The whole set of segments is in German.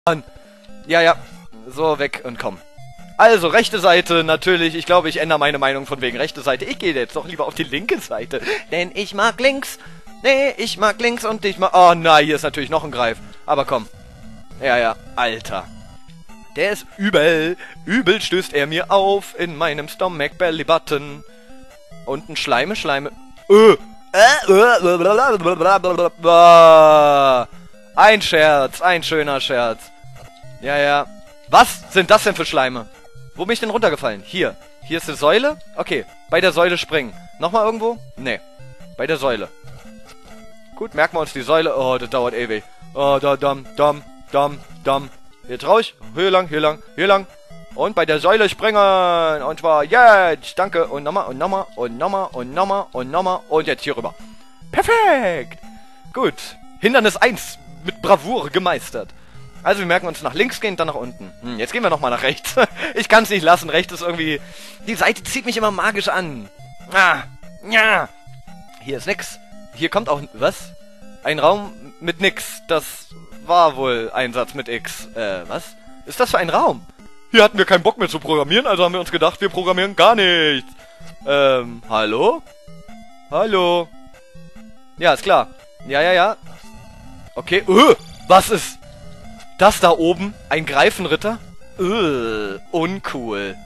Ja, ja. So, weg und komm. Also, rechte Seite, natürlich. Ich glaube, ich ändere meine Meinung von wegen rechte Seite. Ich gehe jetzt doch lieber auf die linke Seite. Denn ich mag links. Nee, ich mag links und ich mag... Oh nein, hier ist natürlich noch ein Greif. Aber komm. Ja, ja. Alter. Der ist übel. Übel stößt er mir auf in meinem Stomach Belly Button. Unten Schleime. Ein Scherz. Ein schöner Scherz. Ja, ja. Was sind das denn für Schleime? Wo bin ich denn runtergefallen? Hier. Hier ist eine Säule? Okay. Bei der Säule springen. Nochmal irgendwo? Nee. Bei der Säule. Gut, merken wir uns die Säule. Oh, das dauert ewig. Oh, da, dam. Jetzt raus. Hier lang. Und bei der Säule springen. Und zwar jetzt. Danke. Und nochmal. Und jetzt hier rüber. Perfekt. Gut. Hindernis 1 mit Bravour gemeistert. Also wir merken uns nach links gehen, dann nach unten. Jetzt gehen wir nochmal nach rechts. Ich kann es nicht lassen. Rechts ist irgendwie... Die Seite zieht mich immer magisch an. Ja. Hier ist nix. Hier kommt auch... Was? Ein Raum mit nix. Das war wohl ein Satz mit X. Was? Ist das für ein Raum? Hier hatten wir keinen Bock mehr zu programmieren, also haben wir uns gedacht, wir programmieren gar nichts. Hallo? Hallo? Ja, ist klar. Ja. Okay, was ist... Das da oben? Ein Greifenritter? Uncool.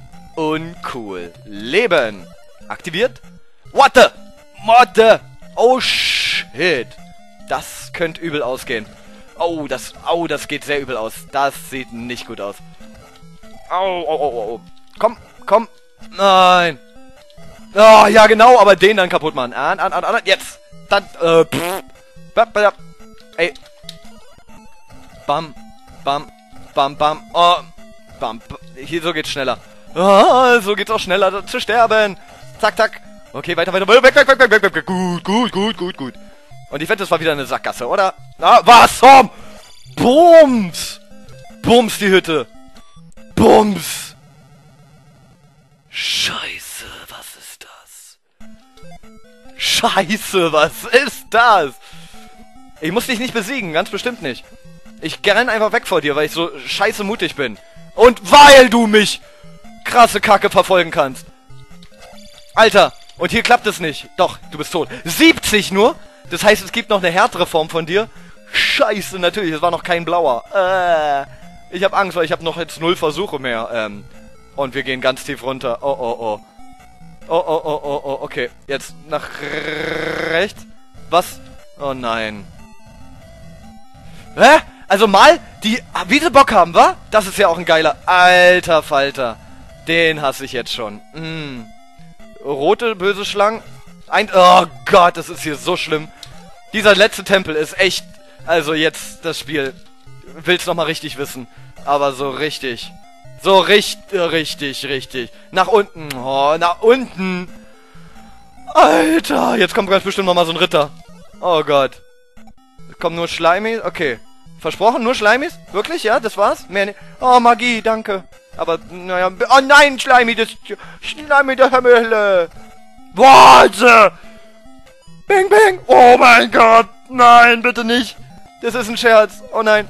Leben. Aktiviert. What the? Oh, shit. Das könnte übel ausgehen. Oh, das geht sehr übel aus. Das sieht nicht gut aus. Oh. Komm. Nein. Oh, ja genau, aber den dann kaputt machen. Jetzt. Dann, Ey. Bam. Oh. Bam. Hier, so geht's schneller. Oh, so geht's auch schneller zu sterben. Zack. Okay, weiter. Weg. Gut. Und ich wette, das war wieder eine Sackgasse, oder? Was? Bums, die Hütte. Bums. Scheiße, was ist das? Ich muss dich nicht besiegen, ganz bestimmt nicht. Ich renn einfach weg vor dir, weil ich so scheiße mutig bin. Und weil du mich krasse Kacke verfolgen kannst. Alter, und hier klappt es nicht. Doch, du bist tot. 70 nur? Das heißt, es gibt noch eine härtere Form von dir? Scheiße, natürlich, es war noch kein blauer. Ich hab Angst, weil ich habe noch jetzt 0 Versuche mehr. Und wir gehen ganz tief runter. Oh. Okay, jetzt nach rechts. Was? Oh nein. Hä? Also mal, wie sie Bock haben, wa? Das ist ja auch ein geiler... Alter Falter. Den hasse ich jetzt schon. Rote, böse Schlangen. Oh Gott, das ist hier so schlimm. Dieser letzte Tempel ist echt... Also jetzt, das Spiel... Will's nochmal richtig wissen. Aber so richtig. So richtig. Nach unten. Oh, nach unten. Alter, jetzt kommt ganz bestimmt nochmal so ein Ritter. Oh Gott. Kommen nur Schleimis? Okay. Versprochen, nur Schleimis? Wirklich? Ja, das war's? Mehr nicht. Oh, Magie, danke. Aber, naja... Oh nein, Schleimi der Hölle. Warte! Bing! Oh mein Gott! Nein, bitte nicht! Das ist ein Scherz! Oh nein!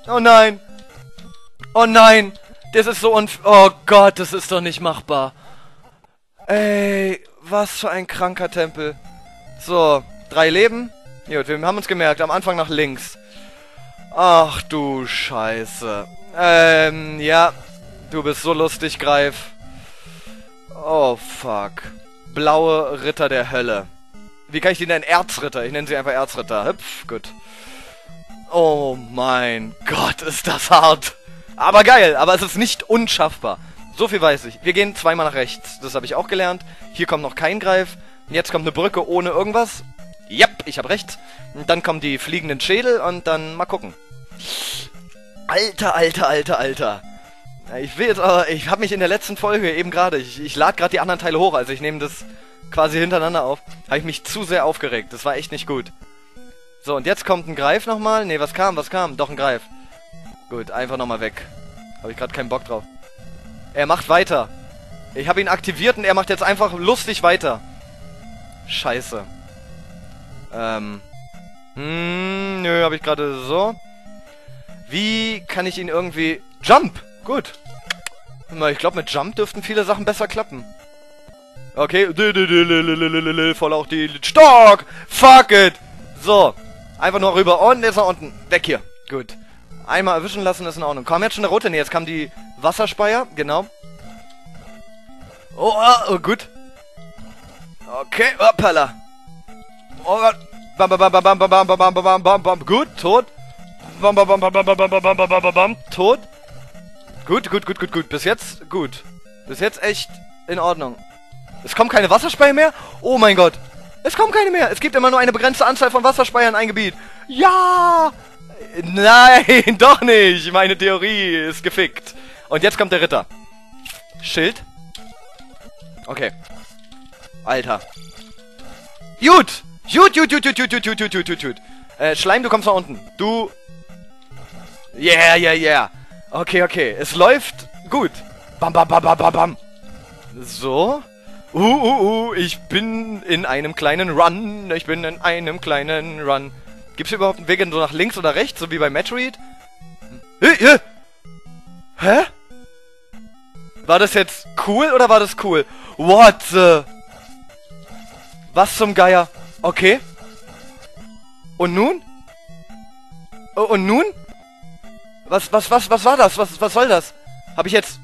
Das ist so Oh Gott, das ist doch nicht machbar! Ey, was für ein kranker Tempel! So, 3 Leben. Gut, wir haben uns gemerkt, am Anfang nach links. Ach du Scheiße. Ja. Du bist so lustig, Greif. Oh, fuck. Blaue Ritter der Hölle. Wie kann ich die nennen? Erzritter. Ich nenne sie einfach Erzritter. Hüpf, gut. Oh mein Gott, ist das hart. Aber geil, aber es ist nicht unschaffbar. So viel weiß ich. Wir gehen zweimal nach rechts. Das habe ich auch gelernt. Hier kommt noch kein Greif. Jetzt kommt eine Brücke ohne irgendwas. Yep, ich habe recht. Und dann kommen die fliegenden Schädel und dann mal gucken. Alter. Ich will jetzt aber... Ich habe mich in der letzten Folge eben gerade... Ich lade gerade die anderen Teile hoch. Also ich nehme das quasi hintereinander auf. Habe ich mich zu sehr aufgeregt. Das war echt nicht gut. So, und jetzt kommt ein Greif nochmal. Ne, was kam? Doch, ein Greif. Gut, einfach nochmal weg. Habe ich gerade keinen Bock drauf. Er macht weiter. Ich habe ihn aktiviert und er macht jetzt einfach lustig weiter. Scheiße. Nö, habe ich gerade so. Wie kann ich ihn irgendwie... Jump! Gut. Ich glaube, mit Jump dürften viele Sachen besser klappen. Okay. Voll auch die... Stock! Fuck it! So. Einfach nur rüber. Und jetzt nach unten. Weg hier. Gut. Einmal erwischen lassen ist in Ordnung. Kam jetzt schon der rote? Ne, jetzt kam die Wasserspeier. Genau. Oh, gut. Okay. Hoppala. Oh Gott. Bam, bam, bam, bam, bam, bam, bam, bam, bam, bam. Gut. Tot. Bam, bam, bam, bam, bam, bam, bam, bam, bam, bam, bam. Tot. Gut. Bis jetzt gut. Bis jetzt echt in Ordnung. Es kommen keine Wasserspeier mehr? Oh mein Gott. Es kommen keine mehr. Es gibt immer nur eine begrenzte Anzahl von Wasserspeiern in ein Gebiet. Ja! Nein, doch nicht. Meine Theorie ist gefickt. Und jetzt kommt der Ritter. Schild. Okay. Alter. Gut. Gut. Schleim, du kommst nach unten. Du... Yeah. Okay. Es läuft gut. Bam. So. Ich bin in einem kleinen Run. Gibt's hier überhaupt einen Weg so nach links oder rechts, so wie bei Metroid? Hä? War das jetzt cool oder war das cool? What the... Was zum Geier? Okay. Und nun? Und nun? Was war das? Was soll das? Hab ich jetzt...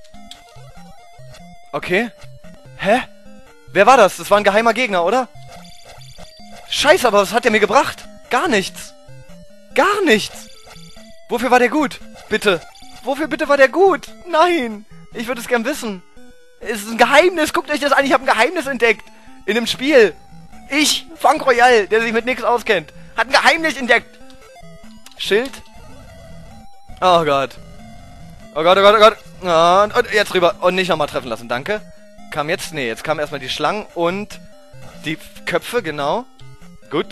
Okay. Hä? Wer war das? Das war ein geheimer Gegner, oder? Scheiße, aber was hat der mir gebracht? Gar nichts. Gar nichts. Wofür war der gut? Bitte. Wofür bitte war der gut? Nein. Ich würde es gern wissen. Es ist ein Geheimnis. Guckt euch das an. Ich habe ein Geheimnis entdeckt. In dem Spiel. Ich, Funk Royal, der sich mit nichts auskennt, hat ein Geheimnis entdeckt. Schild. Oh Gott. Oh Gott. Und jetzt rüber. Und nicht nochmal treffen lassen. Danke. Kam jetzt... Nee, jetzt kamen erstmal die Schlangen und die Köpfe, genau. Gut.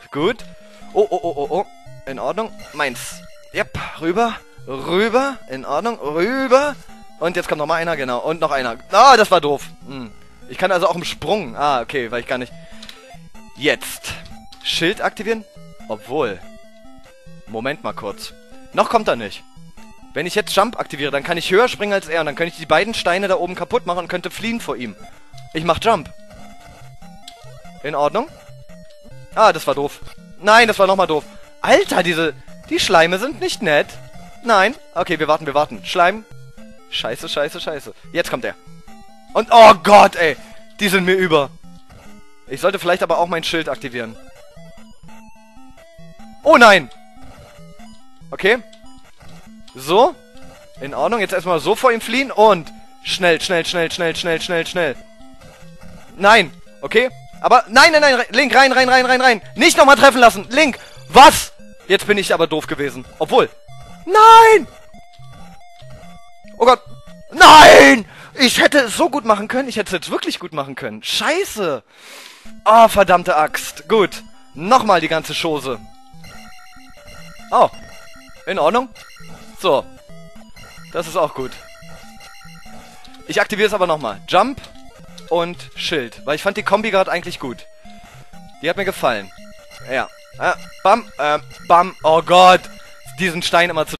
Oh. In Ordnung. Meins. Yep. Rüber. In Ordnung. Rüber. Und jetzt kommt nochmal einer, genau. Und noch einer. Ah, das war doof. Ich kann also auch im Sprung. Ah, okay, weil ich gar nicht... Jetzt. Schild aktivieren? Obwohl. Moment mal kurz. Noch kommt er nicht. Wenn ich jetzt Jump aktiviere, dann kann ich höher springen als er. Und dann könnte ich die beiden Steine da oben kaputt machen und könnte fliehen vor ihm. Ich mach Jump. In Ordnung. Ah, das war doof. Nein, das war nochmal doof. Alter, die Schleime sind nicht nett. Nein. Okay, wir warten. Schleim. Scheiße. Jetzt kommt er. Und, oh Gott, ey. Die sind mir über. Ich sollte vielleicht aber auch mein Schild aktivieren. Oh nein. Okay. So. In Ordnung. Jetzt erstmal so vor ihm fliehen und schnell. Nein. Okay. Aber, nein. Link, rein. Nicht nochmal treffen lassen. Link. Was? Jetzt bin ich aber doof gewesen. Obwohl. Nein. Oh Gott. Nein. Ich hätte es so gut machen können. Ich hätte es jetzt wirklich gut machen können. Scheiße. Oh, verdammte Axt. Gut. Nochmal die ganze Chose. Oh. In Ordnung. So. Das ist auch gut. Ich aktiviere es aber nochmal. Jump und Schild. Weil ich fand die Kombi gerade eigentlich gut. Die hat mir gefallen. Ja. Bam. Oh Gott. Diesen Stein immer zu...